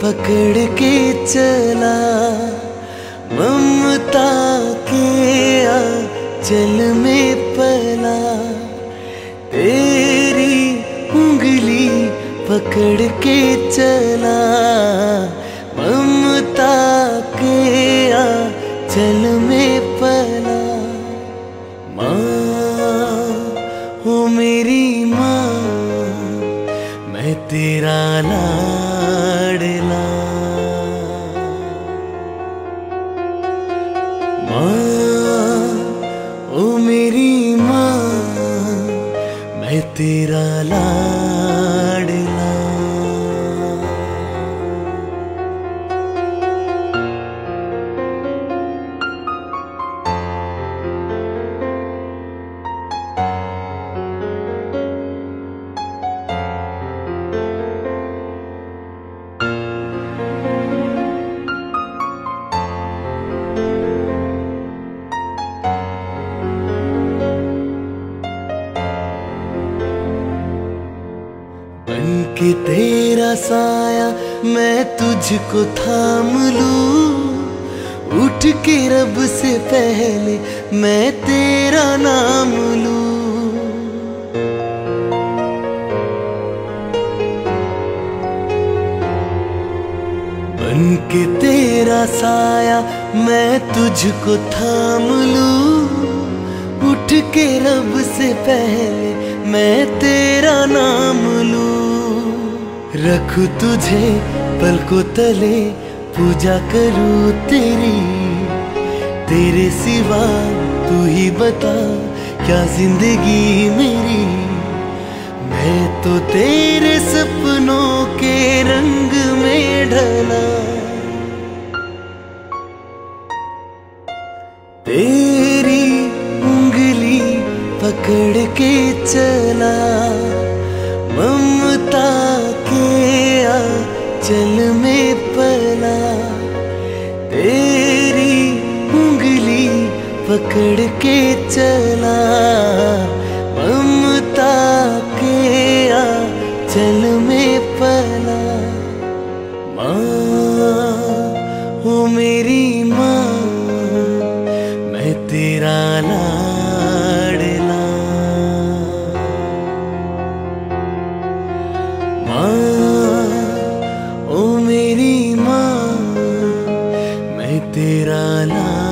पकड़ के चला, ममता के आंचल में पला। तेरी उंगली पकड़ के चला, ममता के आंचल में पला। माँ हो मेरी माँ, मैं तेरा लाडला। माँ ओ मेरी माँ, मैं तेरा लाडला। बनके तेरा साया मैं तुझको थाम लूं, उठ के रब से पहले मैं तेरा नाम लूं। बनके तेरा साया मैं तुझको थाम लूं, उठ के रब से पहले मैं तेरा नाम लूं। रखूं तुझे पलकों तले, पूजा करूं तेरी, तेरे सिवा तू ही बता क्या जिंदगी मेरी। मैं तो तेरे सपनों के रंग में ढला, तेरी उंगली पकड़ के चला, ममता के आंचल में पला। तेरी उंगली पकड़ के चला, ममता के आंचल में पला। माँ हो मेरी माँ, मैं तेरा लाडला। माँ ओ मेरी माँ, मैं तेरा लाडला।